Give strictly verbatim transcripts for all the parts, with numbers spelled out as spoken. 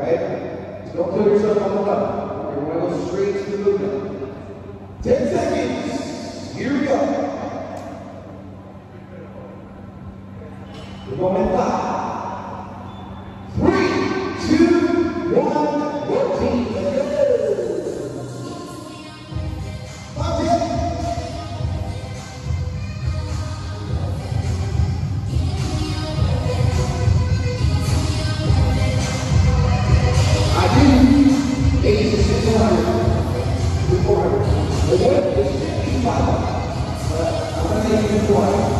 right? Don't kill yourself on the level. You're going to go straight to the movement. Ten seconds. Here we go. We're going in five, three, two, one, fourteen. Let's go. Five, ten. I do eighty-six, four hundred, four hundred. The weight is fifty-five. But I'm going to make it four hundred.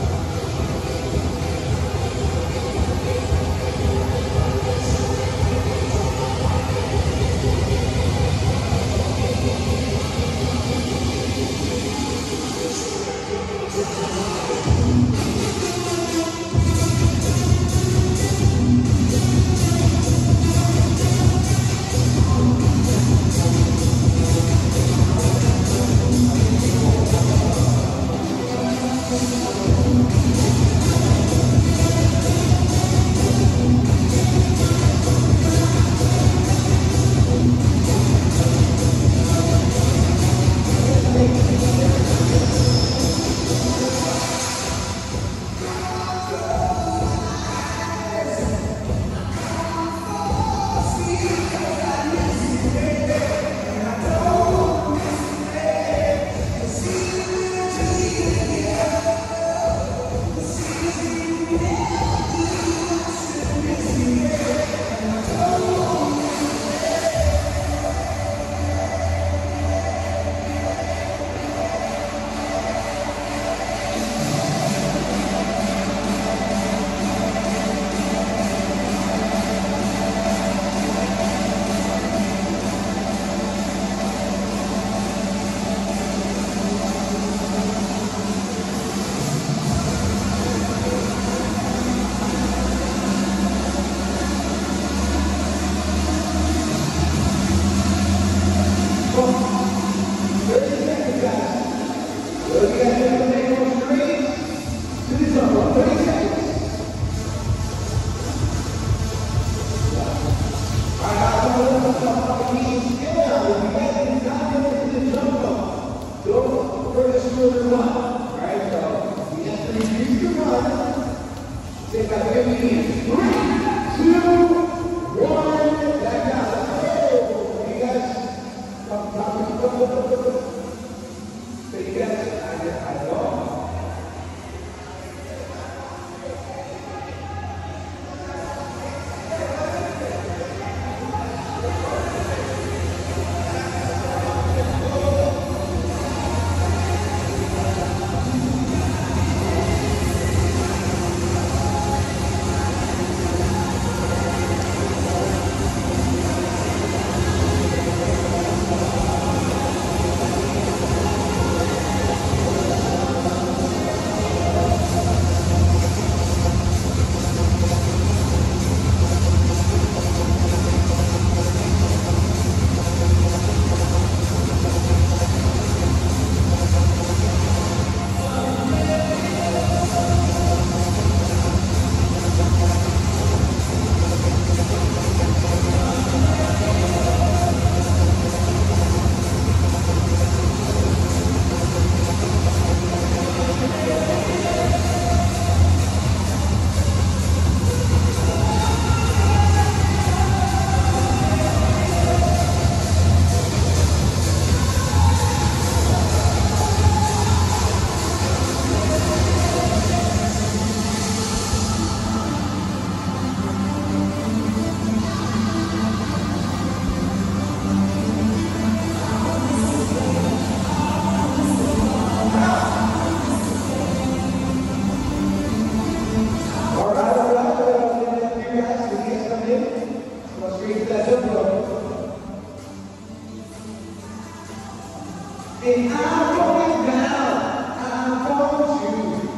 And I'm going down. I'm going to.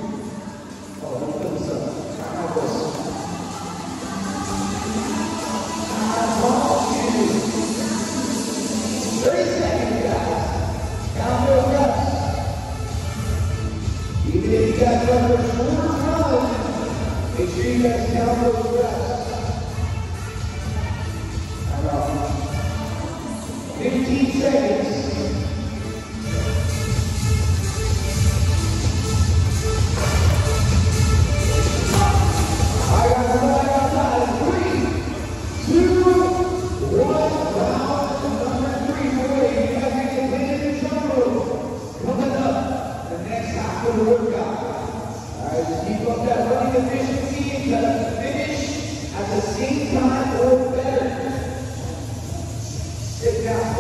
Oh, let me put this up. Try like this. I'm going to. thirty seconds, guys. Count those reps. Even if you guys run for shorter run, make sure you guys count those reps.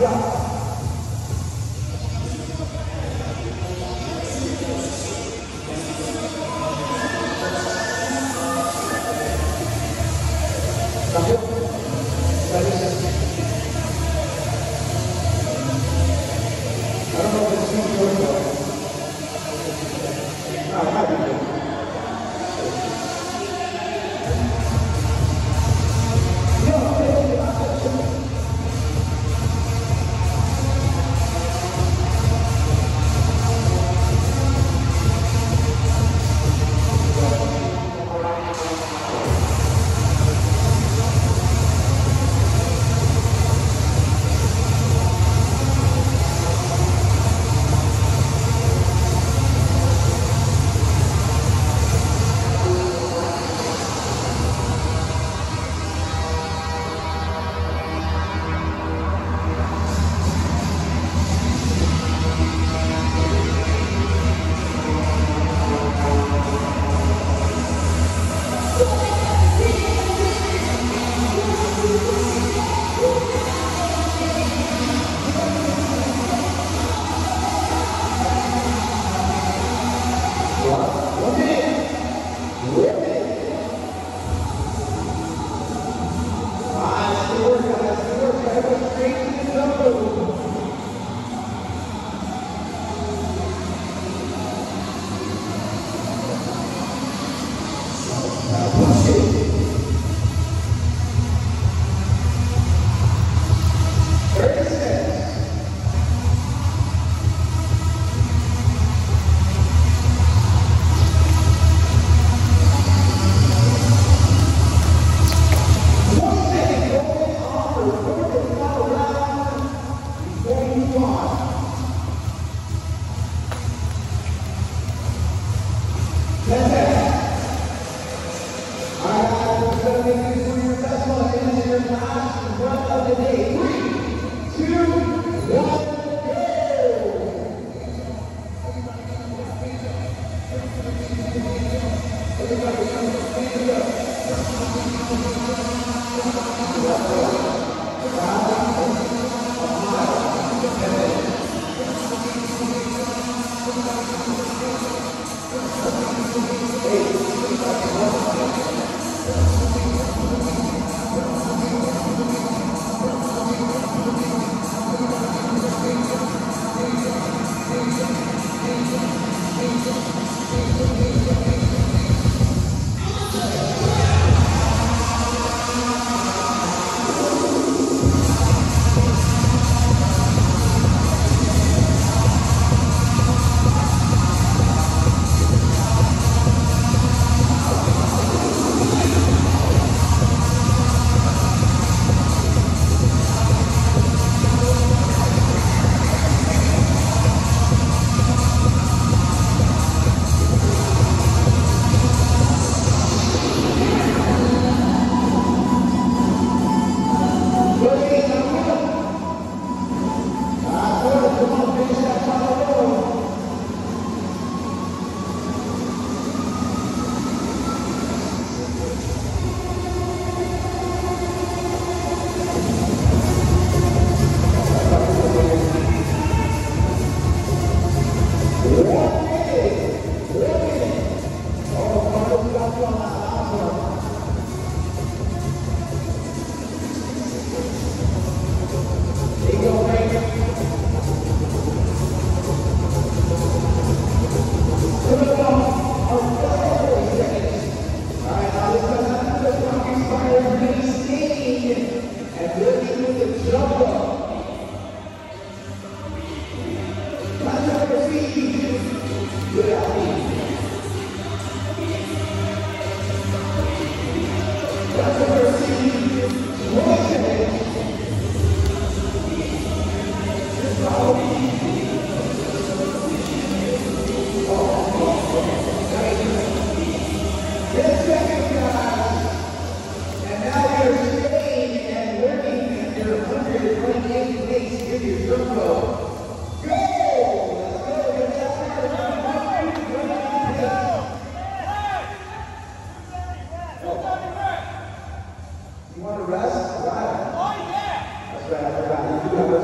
You want to rest? Right. Oh, yeah. That's right. That's right. You do have this one now.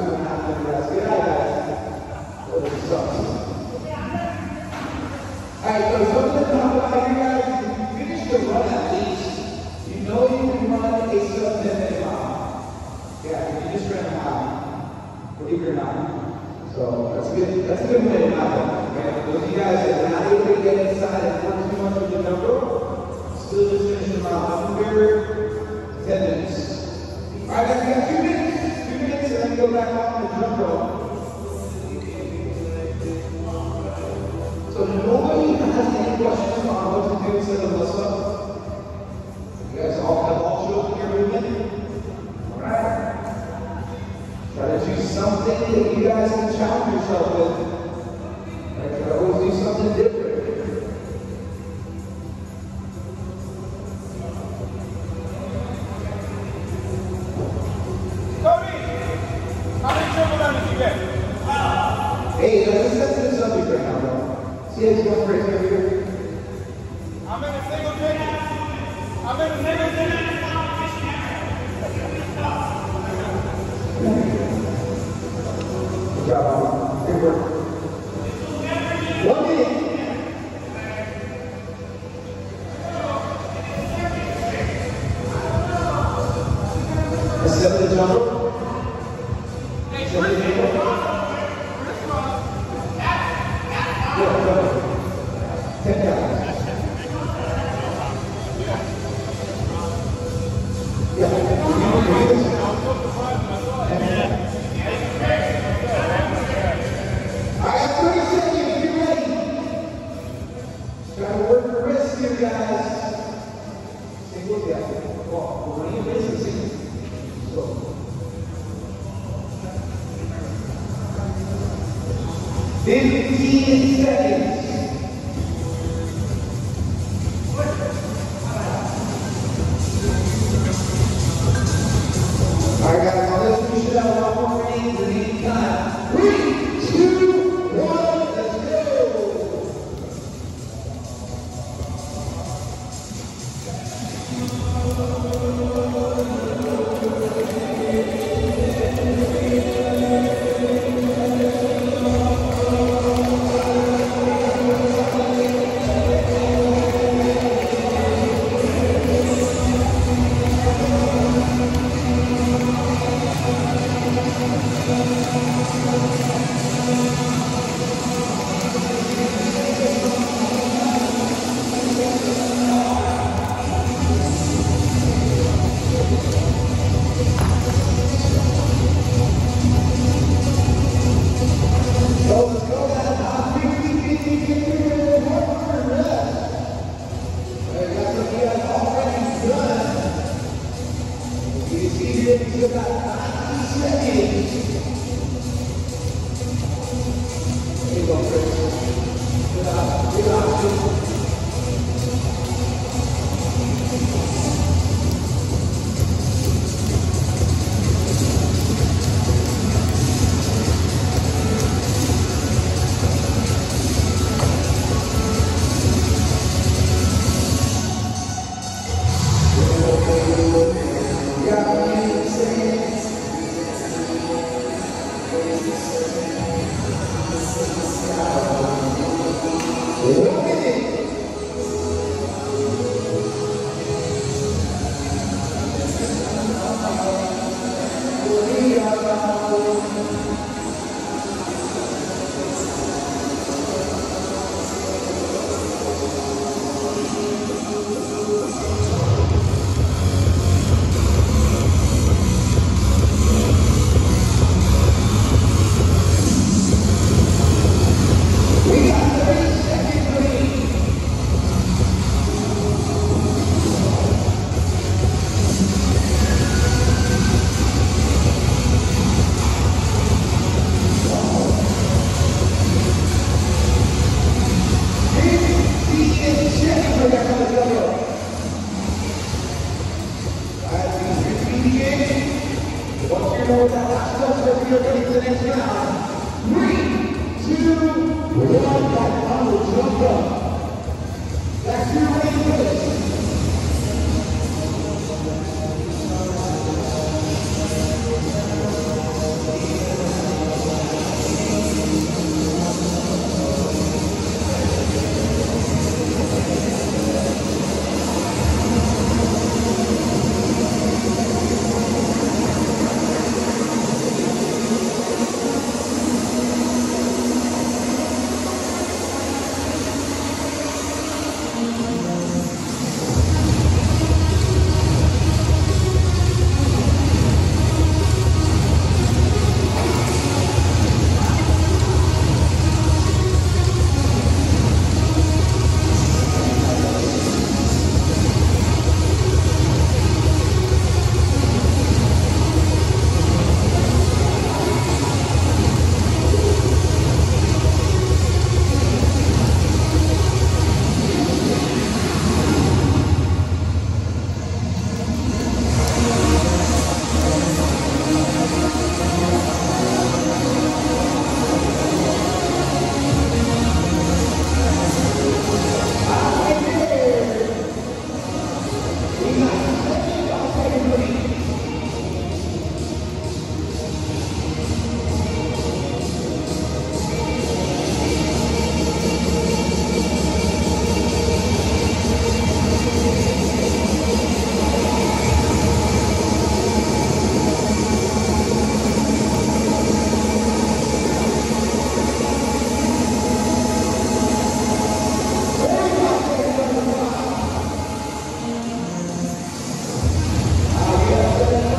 guys. Get out, guys. Oh, this sucks. Alright, so something to talk about here, guys. If you finish the run at least, you know you can run a sub ten minute mile. Yeah, if you just ran a mile, believe it or not. So that's a good, that's a good way to not okay? Those of you guys that are not able to get inside and work too much with the number, still just finish the mile under ten minutes. Alright, guys, we got two minutes. Two minutes and then go back on the jump rope. So nobody has any questions on what to do instead of muscle up? You guys all have all chosen your movement? Alright. Try to do something that you guys can challenge yourself with. Right? Try to always do something different. Cody! How many triple downs did you get? Hey, let's set this up right now, bro. See how he's going crazy over here? I'm in a single digit. I'm in a single digit. Good job, Mom. Good work. One minute. Let's set the jump rope. Set the jump rope. Yeah, go. Ten counts. Yeah. Alright, thirty seconds, get ready. Try to work the wrist here, guys. Take a look at it. Oh, we're running a business. So. fifteen seconds. Alright guys, now let's finish it out one more minute in the meantime. Three, two, one, let's go!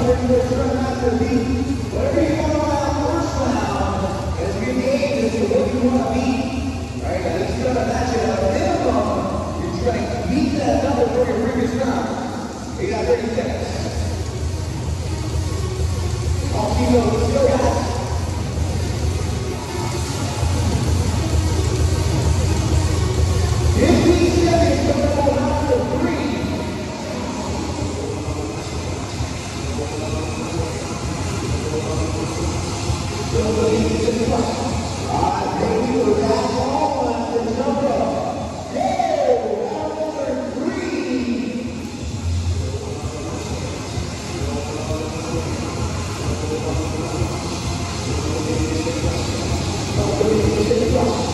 whatever you were trying not to be, whatever you want on that first round, as we engage as to what you want to be. Right? At least you're going to match it at a minimum. You're trying to beat that number for your previous round. You got thirty seconds. All keep going. Let's go, guys. fifteen seconds to go round to three. Nobody is in front. I think you were that all one to jump up. Hey, round number three. Nobody is in front.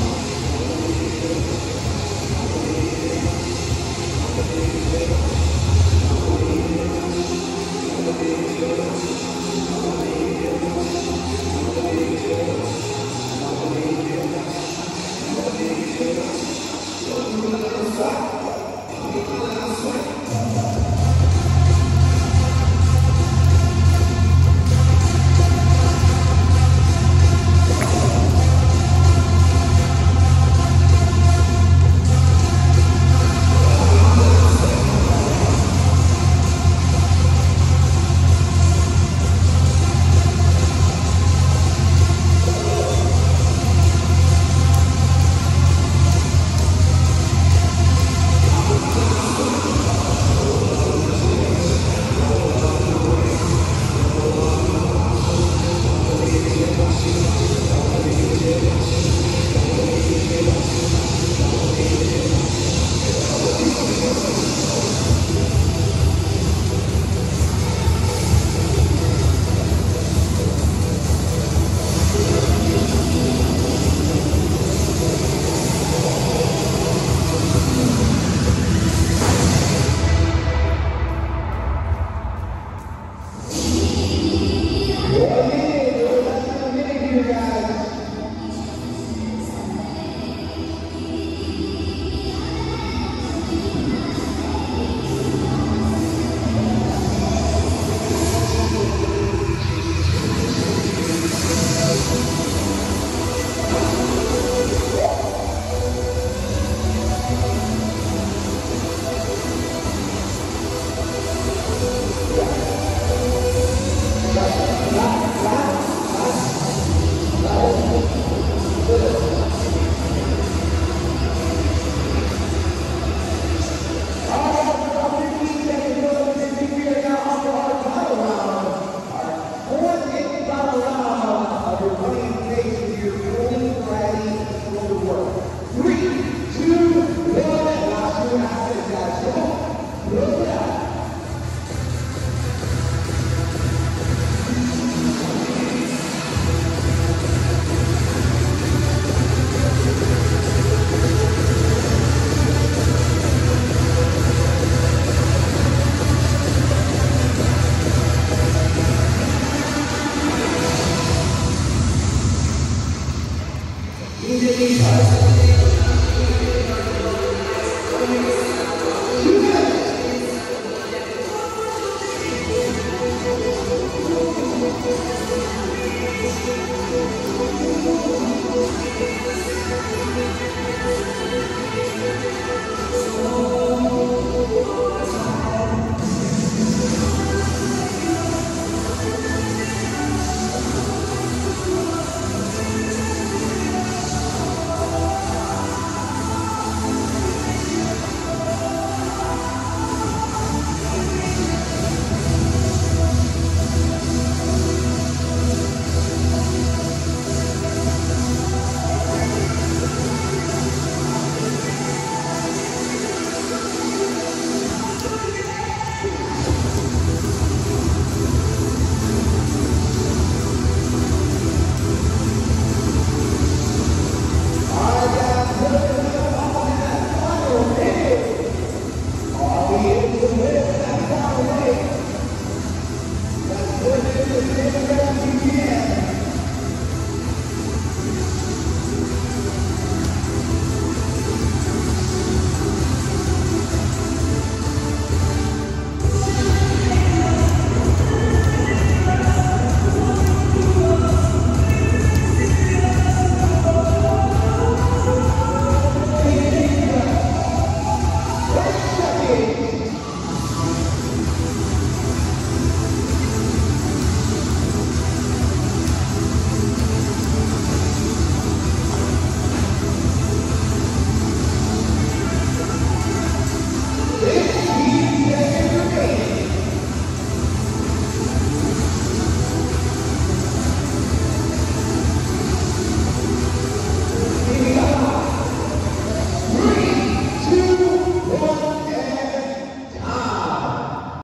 Yeah.